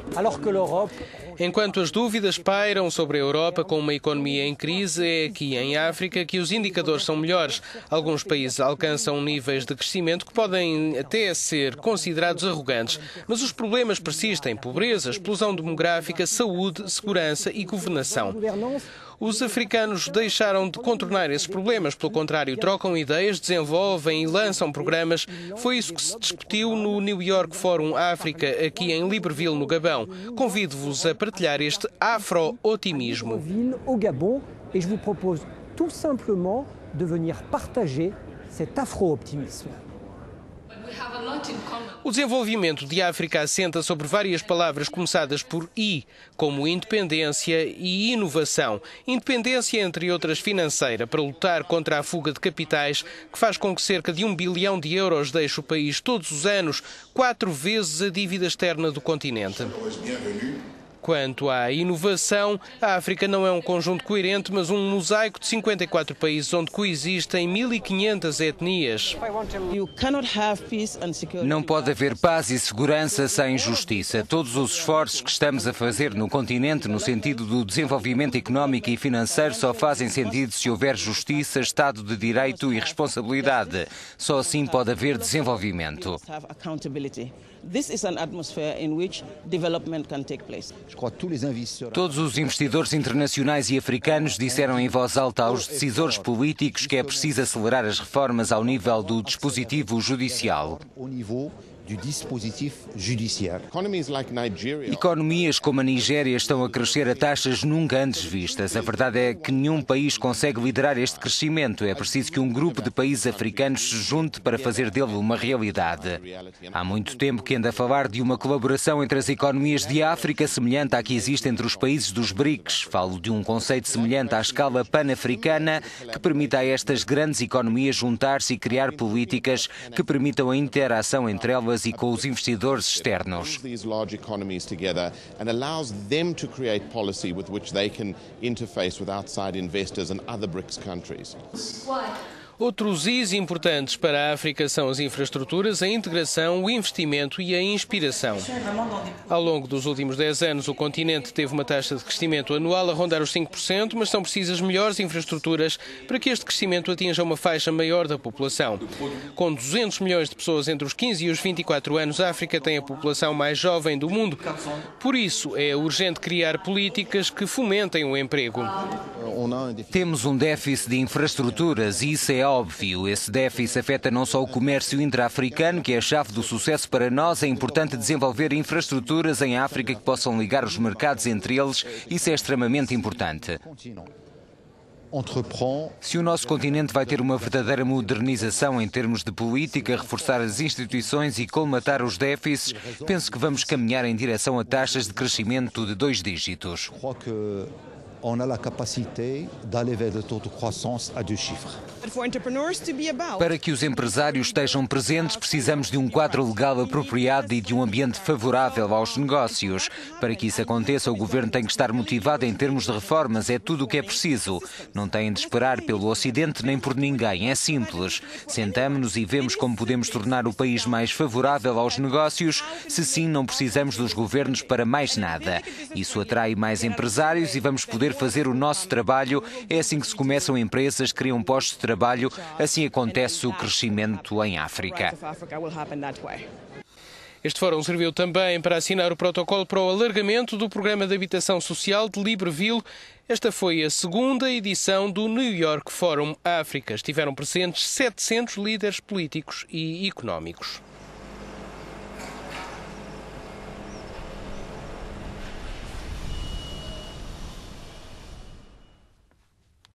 Enquanto as dúvidas pairam sobre a Europa com uma economia em crise, é aqui em África que os indicadores são melhores. Alguns países alcançam níveis de crescimento que podem até ser considerados arrogantes, mas os problemas persistem: pobreza, explosão demográfica, saúde, segurança e governação. Os africanos deixaram de contornar esses problemas, pelo contrário, trocam ideias, desenvolvem e lançam programas. Foi isso que se discutiu no New York Forum África, aqui em Libreville, no Gabão. Convido-vos a partilhar este afro-otimismo. Au Gabon, et je vous propose tout simplement de venir partager cet afro-optimisme. O desenvolvimento de África assenta sobre várias palavras começadas por I, como independência e inovação. Independência, entre outras, financeira, para lutar contra a fuga de capitais, que faz com que cerca de 1 bilhão de euros deixe o país todos os anos, 4 vezes a dívida externa do continente. Quanto à inovação, a África não é um conjunto coerente, mas um mosaico de 54 países onde coexistem 1.500 etnias. Não pode haver paz e segurança sem justiça. Todos os esforços que estamos a fazer no continente no sentido do desenvolvimento económico e financeiro só fazem sentido se houver justiça, Estado de Direito e responsabilidade. Só assim pode haver desenvolvimento. Todos os investidores internacionais e africanos disseram em voz alta aos decisores políticos que é preciso acelerar as reformas ao nível do dispositivo judicial. Economias como a Nigéria estão a crescer a taxas nunca antes vistas. A verdade é que nenhum país consegue liderar este crescimento. É preciso que um grupo de países africanos se junte para fazer dele uma realidade. Há muito tempo que anda a falar de uma colaboração entre as economias de África semelhante à que existe entre os países dos BRICS. Falo de um conceito semelhante à escala pan-africana que permita a estas grandes economias juntar-se e criar políticas que permitam a interação entre elas e com os investidores externos. Outros Is importantes para a África são as infraestruturas, a integração, o investimento e a inspiração. Ao longo dos últimos 10 anos, o continente teve uma taxa de crescimento anual a rondar os 5%, mas são precisas melhores infraestruturas para que este crescimento atinja uma faixa maior da população. Com 200 milhões de pessoas entre os 15 e os 24 anos, a África tem a população mais jovem do mundo. Por isso, é urgente criar políticas que fomentem o emprego. Temos um déficit de infraestruturas e isso é óbvio. Esse déficit afeta não só o comércio intra-africano, que é a chave do sucesso para nós. É importante desenvolver infraestruturas em África que possam ligar os mercados entre eles. Isso é extremamente importante. Se o nosso continente vai ter uma verdadeira modernização em termos de política, reforçar as instituições e colmatar os déficits, penso que vamos caminhar em direção a taxas de crescimento de 2 dígitos. On a la capacité d'aller vers le taux de croissance à 2 chiffres. Para que os empresários estejam presentes, precisamos de um quadro legal apropriado e de um ambiente favorável aos negócios. Para que isso aconteça, o governo tem que estar motivado em termos de reformas. É tudo o que é preciso. Não têm de esperar pelo Ocidente nem por ninguém. É simples. Sentamo-nos e vemos como podemos tornar o país mais favorável aos negócios. Se sim, não precisamos dos governos para mais nada. Isso atrai mais empresários e vamos poder fazer o nosso trabalho. É assim que se começam empresas, criam postos de trabalho. Assim acontece o crescimento em África. Este fórum serviu também para assinar o protocolo para o alargamento do Programa de Habitação Social de Libreville. Esta foi a segunda edição do New York Forum África. Estiveram presentes 700 líderes políticos e económicos.